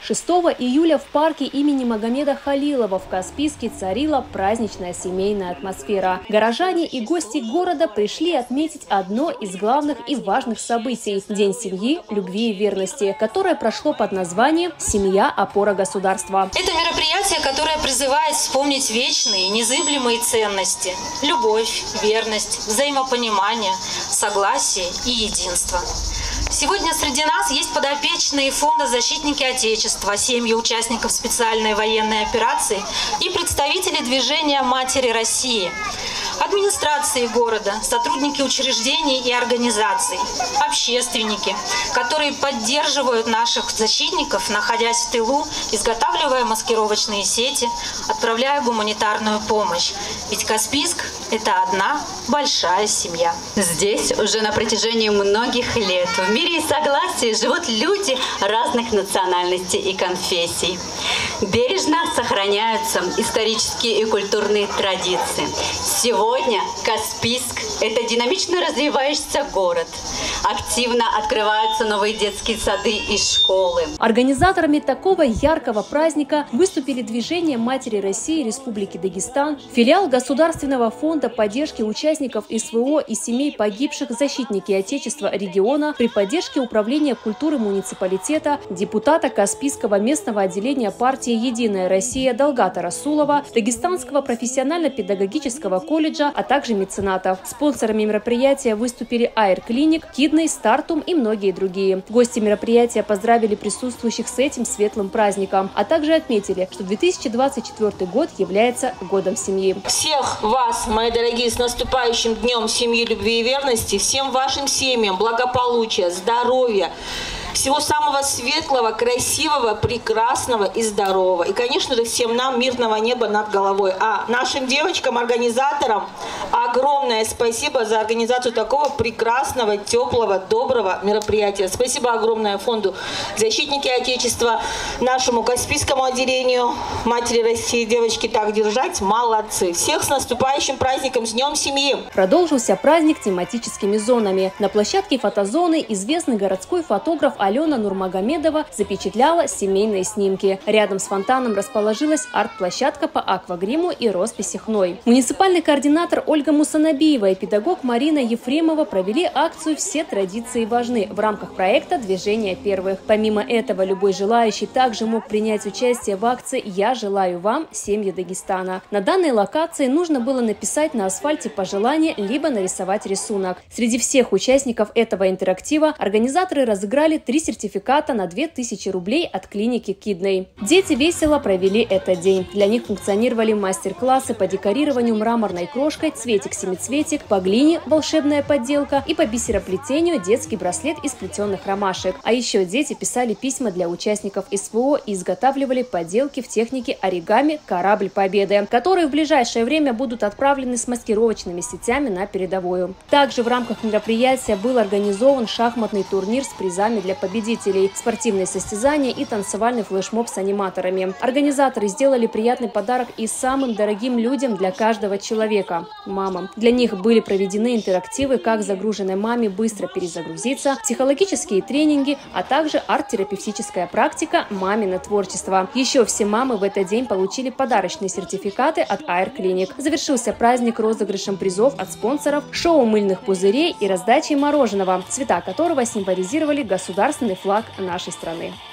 6 июля в парке имени Магомеда Халилова в Каспийске царила праздничная семейная атмосфера. Горожане и гости города пришли отметить одно из главных и важных событий – День семьи, любви и верности, которое прошло под названием «Семья – опора государства». Это мероприятие, которое призывает вспомнить вечные, незыблемые ценности – любовь, верность, взаимопонимание, согласие и единство. Сегодня среди нас есть подопечные Фонда «Защитники Отечества», семьи участников специальной военной операции и представители движения «Матери России», администрации города, сотрудники учреждений и организаций, общественники, которые поддерживают наших защитников, находясь в тылу, изготавливая маскировочные сети, отправляя гуманитарную помощь. Ведь Каспийск – это одна большая семья. Здесь уже на протяжении многих лет в мире и согласии живут люди разных национальностей и конфессий. Бережно сохраняются исторические и культурные традиции. Сегодня Каспийск – это динамично развивающийся город. Активно открываются новые детские сады и школы. Организаторами такого яркого праздника выступили движение «Матери России» Республики Дагестан, филиал Государственного фонда поддержки участников СВО и семей погибших «Защитники Отечества» региона при поддержке Управления культуры муниципалитета, депутата Каспийского местного отделения партии «Единая Россия» Далгата Расулова, Дагестанского профессионально-педагогического колледжа, а также меценатов. Спонсорами мероприятия выступили Air Clinic, Kidney, Стартум и многие другие. Гости мероприятия поздравили присутствующих с этим светлым праздником, а также отметили, что 2024 год является годом семьи. Всех вас, мои дорогие, с наступающим Днем семьи, любви и верности, всем вашим семьям благополучия, здоровья, всего самого светлого, красивого, прекрасного и здорового. И, конечно же, всем нам мирного неба над головой. А нашим девочкам, организаторам, огромное спасибо за организацию такого прекрасного, теплого, доброго мероприятия. Спасибо огромное Фонду «Защитники Отечества», нашему Каспийскому отделению «Матери России». Девочки, так держать, молодцы. Всех с наступающим праздником, с Днем семьи! Продолжился праздник тематическими зонами. На площадке фотозоны известный городской фотограф Алена Нурмагомедова запечатляла семейные снимки. Рядом с фонтаном расположилась арт-площадка по аквагриму и росписи хной. Муниципальный координатор Ольга Мусанабиева и педагог Марина Ефремова провели акцию «Все традиции важны» в рамках проекта «Движение первых». Помимо этого, любой желающий также мог принять участие в акции «Я желаю вам, семьи Дагестана». На данной локации нужно было написать на асфальте пожелание, либо нарисовать рисунок. Среди всех участников этого интерактива организаторы разыграли 3 сертификата на 2000 рублей от клиники Kidney. Дети весело провели этот день. Для них функционировали мастер-классы по декорированию мраморной крошкой «Цветик-семицветик», по глине «Волшебная подделка» и по бисероплетению «Детский браслет из плетеных ромашек». А еще дети писали письма для участников СВО и изготавливали поделки в технике оригами «Корабль Победы», которые в ближайшее время будут отправлены с маскировочными сетями на передовую. Также в рамках мероприятия был организован шахматный турнир с призами для победителей, спортивные состязания и танцевальный флешмоб с аниматорами. Организаторы сделали приятный подарок и самым дорогим людям для каждого человека – мамам. Для них были проведены интерактивы, как загруженной маме быстро перезагрузиться, психологические тренинги, а также арт-терапевтическая практика «Мамино творчество». Еще все мамы в этот день получили подарочные сертификаты от Air Clinic. Завершился праздник розыгрышем призов от спонсоров, шоу мыльных пузырей и раздачей мороженого, цвета которого символизировали государственный флаг нашей страны.